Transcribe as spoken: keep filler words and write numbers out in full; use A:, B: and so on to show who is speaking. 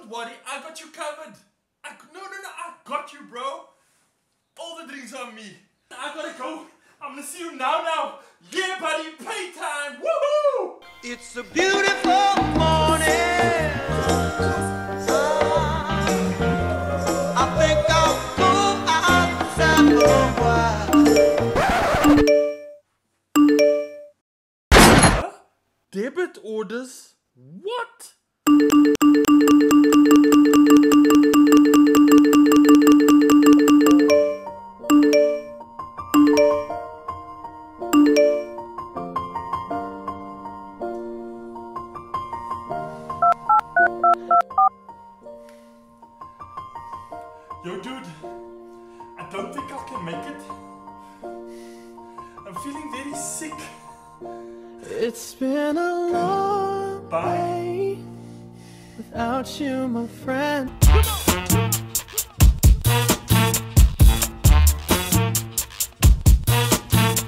A: Don't worry, I got you covered. I, no, no, no, I got you, bro. All the drinks on me. I gotta go. I'm gonna see you now, now. Yeah, buddy, playtime. Woohoo!
B: It's a beautiful morning. I think I'll go outside for a while.
A: Huh? Debit orders? What? Yo, dude, I don't think I can make it. I'm feeling very sick.
C: It's been a long
A: Bye.
C: day without you, my friend.